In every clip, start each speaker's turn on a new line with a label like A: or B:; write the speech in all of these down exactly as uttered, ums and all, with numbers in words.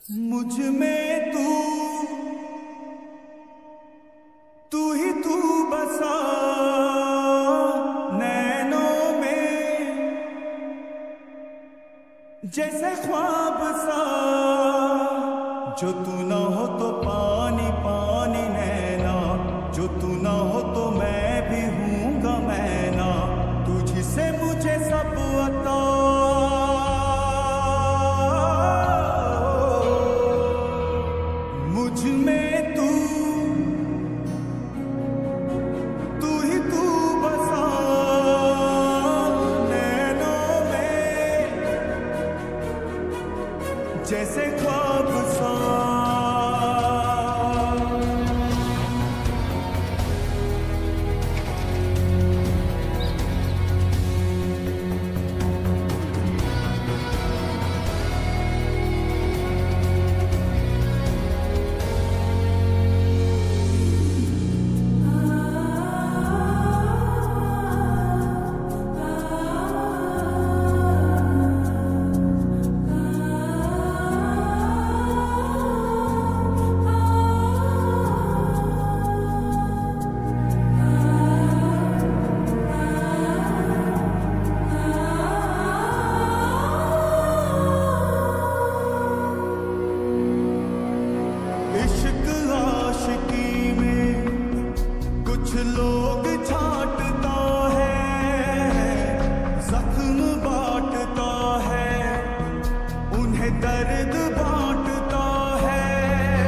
A: मुझ में तू तू ही तू बसा नैनों में, जैसे ख्वाब सा। जो तू ना हो तो पानी पानी नैना, जो तू ना हो तो मैं भी हूँगा मैना। तुझसे मुझे सब अता, मुझ में तू तू ही तू बसा नैनों में, जैसे ख्वाब सा। इश्क आशिकी में कुछ लोग छांटता है, जख्म बांटता है, उन्हें दर्द बांटता है।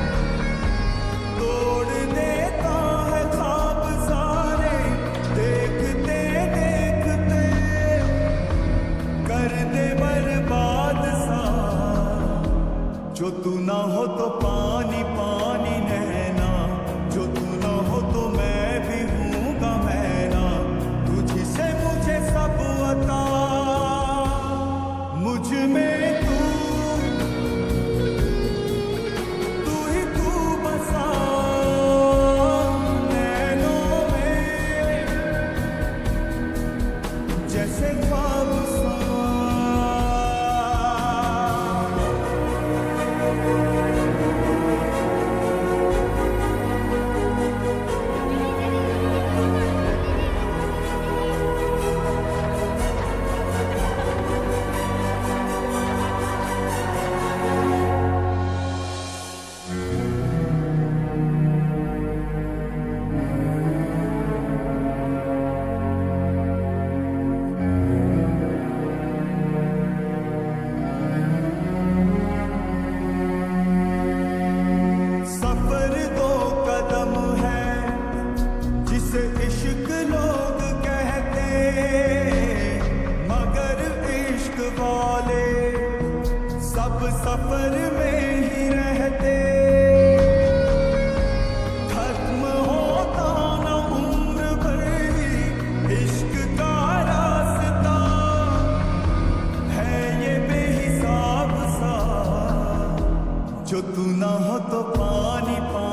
A: तोड़ देता है ख्वाब सारे, देखते देखते कर दे बर्बाद सा। जो तू ना हो तो पानी पानी नैना, जो तू ना हो तो मैं भी हूँगा मैना। तुझसे मुझे सब अता, मुझ में तू तू ही तू बसा नैनों में, जैसे ख्वाब सा। सफर दो कदम है जिसे इश्क लोग कहते, मगर इश्क वाले सब सफर में ही रहते। खत्म होता न उम्र भर ही इश्क का रास्ता, है ये बेहिसाब सा। जो तू ना हो तो पानी पानी